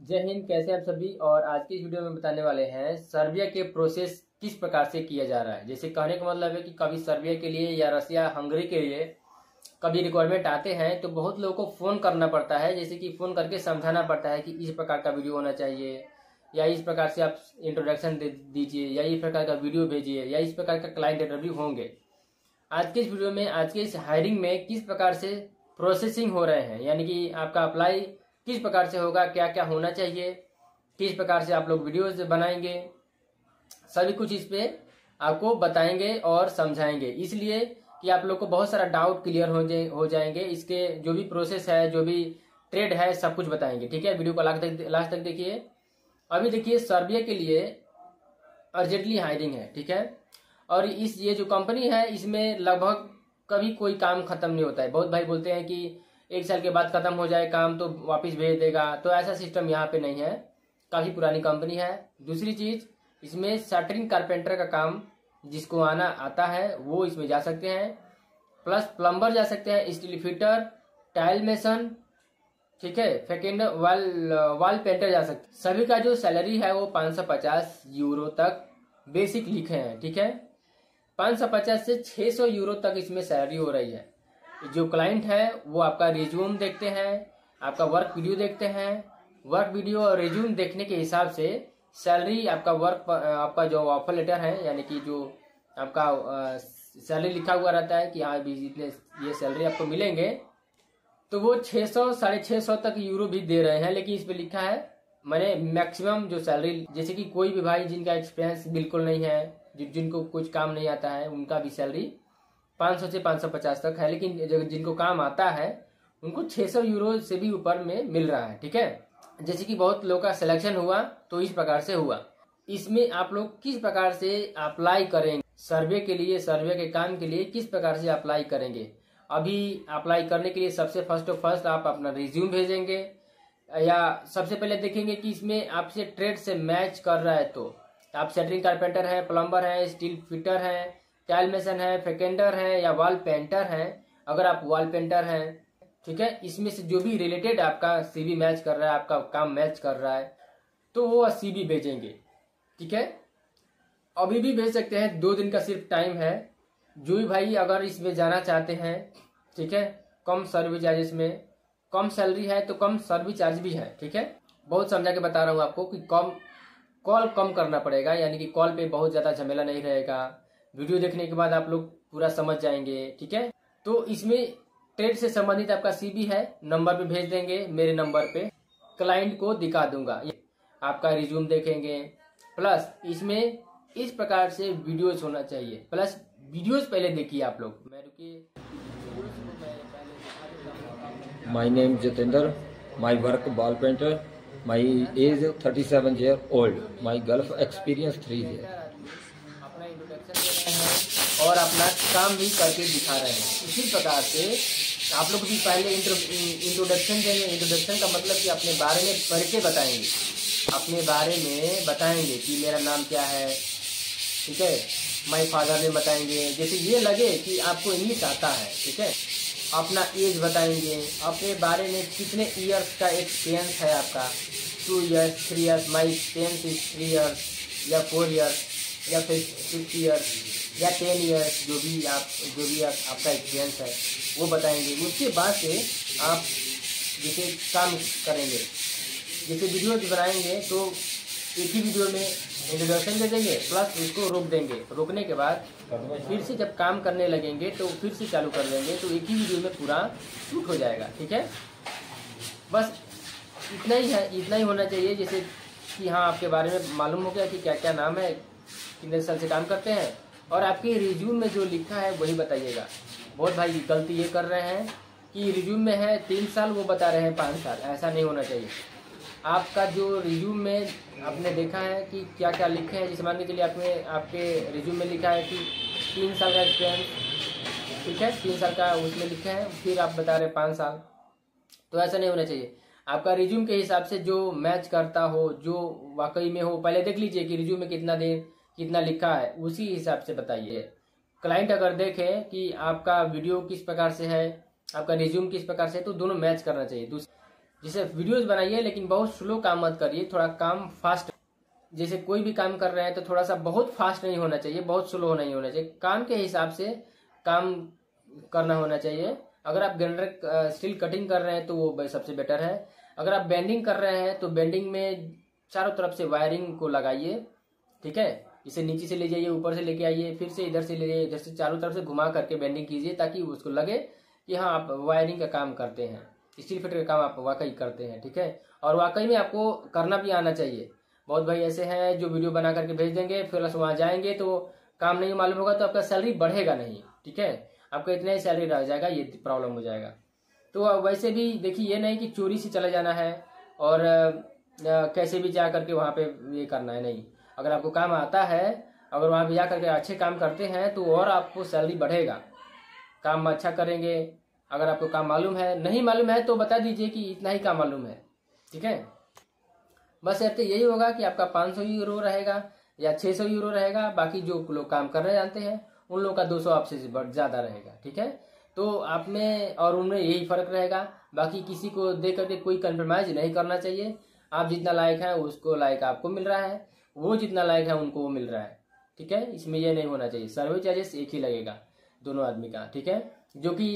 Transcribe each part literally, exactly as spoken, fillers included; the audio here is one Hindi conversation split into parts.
जय हिंद। कैसे आप सभी। और आज की वीडियो में बताने वाले हैं सर्बिया के प्रोसेस किस प्रकार से किया जा रहा है। जैसे कहने का मतलब है कि कभी सर्बिया के लिए या रसिया हंगरी के लिए कभी रिक्वायरमेंट आते हैं तो बहुत लोगों को फ़ोन करना पड़ता है। जैसे कि फ़ोन करके समझाना पड़ता है कि इस प्रकार का वीडियो होना चाहिए, या इस प्रकार से आप इंट्रोडक्शन दे दीजिए, या इस प्रकार का वीडियो भेजिए, या इस प्रकार का क्लाइंट इंटरव्यू होंगे। आज के इस वीडियो में, आज के इस हायरिंग में किस प्रकार से प्रोसेसिंग हो रहे हैं, यानी कि आपका अप्लाई किस प्रकार से होगा, क्या क्या होना चाहिए, किस प्रकार से आप लोग वीडियोज बनाएंगे, सभी कुछ इस पे आपको बताएंगे और समझाएंगे। इसलिए कि आप लोग को बहुत सारा डाउट क्लियर हो जाए हो जाएंगे। इसके जो भी प्रोसेस है, जो भी ट्रेड है, सब कुछ बताएंगे। ठीक है, वीडियो को लास्ट तक लास्ट तक देखिए। अभी देखिए, सर्बिया के लिए अर्जेंटली हायरिंग है। ठीक है, और इस ये जो कंपनी है इसमें लगभग कभी कोई काम खत्म नहीं होता है। बहुत भाई बोलते हैं कि एक साल के बाद खत्म हो जाए काम तो वापस भेज देगा, तो ऐसा सिस्टम यहाँ पे नहीं है। काफी पुरानी कंपनी है। दूसरी चीज, इसमें शटरिंग कारपेंटर का काम जिसको आना आता है वो इसमें जा सकते हैं, प्लस प्लम्बर जा सकते हैं, स्टील फिटर, टाइल मेसन, ठीक है, फेकेंडर वाल वाल पेंटर जा सकते हैं। सभी का जो सैलरी है वो पाँच सौ पचास यूरो तक बेसिक लिखे हैं। ठीक है, पाँच सौ पचास से छह सौ यूरो तक इसमें सैलरी हो रही है। जो क्लाइंट है वो आपका रिज्यूम देखते हैं, आपका वर्क वीडियो देखते हैं। वर्क वीडियो और रिज्यूम देखने के हिसाब से सैलरी, आपका वर्क, आपका जो ऑफर लेटर है, यानी कि जो आपका सैलरी लिखा हुआ रहता है कि हाँ भी इतने ये सैलरी आपको मिलेंगे, तो वो छह सौ साढ़े छह सौ तक यूरो भी दे रहे हैं। लेकिन इस पे लिखा है मैंने मैक्सिमम जो सैलरी, जैसे कि कोई भी भाई जिनका एक्सपीरियंस बिल्कुल नहीं है, जिनको कुछ काम नहीं आता है, उनका भी सैलरी पाँच सौ से पाँच सौ पचास तक है। लेकिन जिनको काम आता है उनको छह सौ यूरो से भी ऊपर में मिल रहा है। ठीक है, जैसे कि बहुत लोगों का सिलेक्शन हुआ तो इस प्रकार से हुआ। इसमें आप लोग किस प्रकार से अप्लाई करेंगे सर्वे के लिए, सर्वे के काम के लिए किस प्रकार से अप्लाई करेंगे। अभी अप्लाई करने के लिए सबसे फर्स्ट ऑफ फर्स्ट आप अपना रिज्यूम भेजेंगे, या सबसे पहले देखेंगे कि इसमें आपसे ट्रेड से मैच कर रहा है। तो आप शटरिंग कारपेंटर है, प्लम्बर है, स्टील फिटर है, टाइल मेसन है, फेकेंडर है, या वॉल पेंटर है। अगर आप वॉल पेंटर हैं, ठीक है, इसमें से जो भी रिलेटेड आपका सीवी मैच कर रहा है, आपका काम मैच कर रहा है, तो वो सीवी भेजेंगे। ठीक है, अभी भी भेज सकते हैं, दो दिन का सिर्फ टाइम है। जो भी भाई अगर इसमें जाना चाहते हैं, ठीक है, कम सर्विस चार्जेस में, कम सैलरी है तो कम सर्विस चार्ज भी है। ठीक है, बहुत समझा के बता रहा हूँ आपको कि कम कॉल कम करना पड़ेगा, यानी कि कॉल पे बहुत ज्यादा झमेला नहीं रहेगा। वीडियो देखने के बाद आप लोग पूरा समझ जाएंगे। ठीक है, तो इसमें ट्रेड से संबंधित आपका सीवी है, नंबर पे भेज देंगे, मेरे नंबर पे क्लाइंट को दिखा दूंगा, आपका रिज्यूम देखेंगे। प्लस इसमें इस प्रकार से वीडियोस होना चाहिए, प्लस वीडियोस पहले देखिए आप लोग। मैं रुकिए, My name Jatinder. My work ball painter. My age thirty-seven year old. My Gulf experience three year. अपना इंट्रोडक्शन दे रहे हैं और अपना काम भी करके दिखा रहे हैं। इसी प्रकार से आप लोग भी पहले इंट्रोडक्शन देंगे। इंट्रोडक्शन का मतलब कि अपने बारे में परिचय बताएंगे, अपने बारे में बताएंगे कि मेरा नाम क्या है, ठीक है, माय फादर ने बताएंगे, जैसे ये लगे कि आपको इंग्लिश आता है। ठीक है, अपना एज बताएंगे, अपने बारे में कितने ईयर्स का एक्सपीरियंस है आपका, two years, three years, my experience is three years, या फोर ईयर्स, या फिर फिफ्थ ईयर्स, या टेन ईयर्स, जो भी आप जो भी आप, आपका एक्सपीरियंस है वो बताएंगे। उसके बाद से आप जैसे काम करेंगे, जैसे वीडियो बनाएंगे तो एक ही वीडियो में इंट्रोडक्शन दे देंगे, प्लस इसको रोक देंगे। रोकने के बाद फिर से जब काम करने लगेंगे तो फिर से चालू कर देंगे, तो एक ही वीडियो में पूरा शूट हो जाएगा। ठीक है, बस इतना ही है, इतना ही होना चाहिए। जैसे कि हाँ, आपके बारे में मालूम हो गया कि क्या क्या नाम है, कितने साल से काम करते हैं, और आपके रिज्यूम में जो लिखा है वही बताइएगा। बहुत भाई गलती ये कर रहे हैं कि रिज्यूम में है तीन साल, वो बता रहे हैं पाँच साल। ऐसा नहीं होना चाहिए। आपका जो रिज्यूम में आपने देखा है कि क्या क्या लिखे हैं, जैसे मान के चलिए आपने आपके रिज्यूम में लिखा है कि तीन साल का एक्सपीरियंस, ठीक है, तीन साल का उसमें लिखा है, फिर आप बता रहे हैं पाँच साल, तो ऐसा नहीं होना चाहिए। आपका रिज्यूम के हिसाब से जो मैच करता हो, जो वाकई में हो, पहले देख लीजिए कि रिज्यूम में कितना दिन कितना लिखा है, उसी हिसाब से बताइए। क्लाइंट अगर देखे कि आपका वीडियो किस प्रकार से है, आपका रिज्यूम किस प्रकार से है, तो दोनों मैच करना चाहिए। जैसे वीडियोस बनाइए लेकिन बहुत स्लो काम मत करिए, थोड़ा काम फास्ट। जैसे कोई भी काम कर रहे हैं तो थोड़ा सा बहुत फास्ट नहीं होना चाहिए, बहुत स्लो नहीं होना चाहिए, काम के हिसाब से काम करना होना चाहिए। अगर आप ग्राइंडर स्टील कटिंग कर रहे हैं तो वो सबसे बेटर है। अगर आप बेंडिंग कर रहे हैं तो बेंडिंग में चारों तरफ से वायरिंग को लगाइए, ठीक है। इसे नीचे से ले जाइए, ऊपर से लेके आइए, फिर से इधर से ले जाइए, इधर से चारों तरफ से घुमा करके बेंडिंग कीजिए ताकि उसको लगे कि हाँ आप वायरिंग का काम करते हैं, स्टील फिटर का काम आप वाकई करते हैं, ठीक है। और वाकई में आपको करना भी आना चाहिए। बहुत भाई ऐसे हैं जो वीडियो बना करके भेज देंगे, फिर वहाँ जाएंगे तो काम नहीं मालूम होगा तो आपका सैलरी बढ़ेगा नहीं, ठीक है। आपका इतना ही सैलरी रह जाएगा, ये प्रॉब्लम हो जाएगा। तो वैसे भी देखिए, ये नहीं कि चोरी से चला जाना है और कैसे भी जा करके वहाँ पे ये करना है, नहीं। अगर आपको काम आता है, अगर वहाँ पे जा करके अच्छे काम करते हैं तो और आपको सैलरी बढ़ेगा। काम अच्छा करेंगे। अगर आपको काम मालूम है, नहीं मालूम है तो बता दीजिए कि इतना ही काम मालूम है, ठीक है। बस यार तो यही होगा कि आपका पाँच सौ यूरो रहेगा या छः सौ यूरो रहेगा। बाकी जो लोग काम करना जानते हैं उन लोगों का दो सौ आपसे ज़्यादा रहेगा, ठीक है। तो आप में और उनमें यही फर्क रहेगा। बाकी किसी को देख करके कोई कंप्रोमाइज नहीं करना चाहिए। आप जितना लायक है उसको लायक आपको मिल रहा है, वो जितना लायक है उनको वो मिल रहा है, ठीक है। इसमें ये नहीं होना चाहिए। सर्वे चार्जेस एक ही लगेगा दोनों आदमी का, ठीक है, जो कि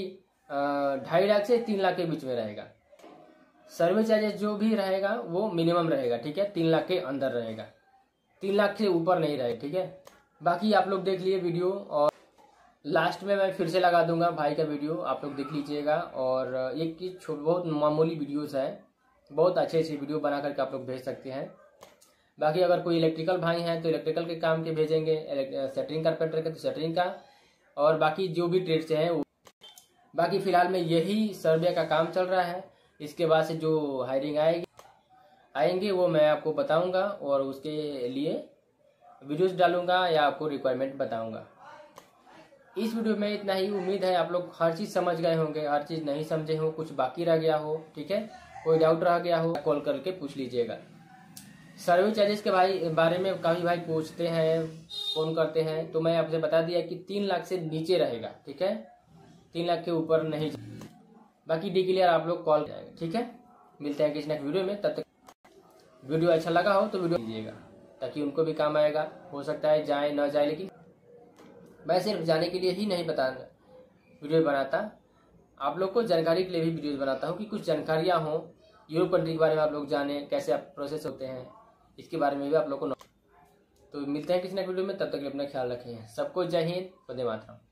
ढाई लाख से तीन लाख के बीच में रहेगा। सर्वे चार्जेस जो भी रहेगा वो मिनिमम रहेगा, ठीक है, तीन लाख के अंदर रहेगा, तीन लाख से ऊपर नहीं रहेगा, ठीक है। बाकी आप लोग देख लिए वीडियो, और लास्ट में मैं फिर से लगा दूंगा भाई का वीडियो, आप लोग देख लीजिएगा। और एक बहुत मामूली वीडियोस है, बहुत अच्छे अच्छे वीडियो बना करके आप लोग भेज सकते हैं। बाकी अगर कोई इलेक्ट्रिकल भाई हैं तो इलेक्ट्रिकल के काम के भेजेंगे, सेटरिंग कारपेंटर के तो सेटरिंग का, और बाकी जो भी ट्रेड से हैं वो। बाकी फिलहाल में यही सर्वे का काम चल रहा है। इसके बाद से जो हायरिंग आएगी आएंगे वो मैं आपको बताऊंगा और उसके लिए वीडियोस डालूंगा या आपको रिक्वायरमेंट बताऊंगा। इस वीडियो में इतना ही। उम्मीद है आप लोग हर चीज़ समझ गए होंगे, हर चीज़ नहीं समझे हो, कुछ बाकी रह गया हो, ठीक है, कोई डाउट रह गया हो, कॉल करके पूछ लीजिएगा। सर्वे चार्जेस के भाई बारे में काफ़ी भाई पूछते हैं, फोन करते हैं, तो मैं आपसे बता दिया कि तीन लाख से नीचे रहेगा, ठीक है, तीन लाख के ऊपर नहीं। बाकी डिक्लेयर आप लोग कॉल जाएगा, ठीक है। मिलते हैं किसी नेक्स्ट वीडियो में। तब तक वीडियो अच्छा लगा हो तो वीडियो दीजिएगा ताकि उनको भी काम आएगा। हो सकता है जाए ना जाए, लेकिन मैं सिर्फ जाने के लिए ही नहीं बता वीडियो बनाता, आप लोग को जानकारी के लिए भी वीडियोस बनाता हूँ कि कुछ जानकारियाँ हों यूरोप कंट्री के बारे में, आप लोग जाने कैसे आप प्रोसेस होते हैं, इसके बारे में भी आप लोग को। तो मिलते हैं किसी नेक्स्ट वीडियो में, तब तक अपना ख्याल रखें। सबको जय हिंद, वंदे मातरम।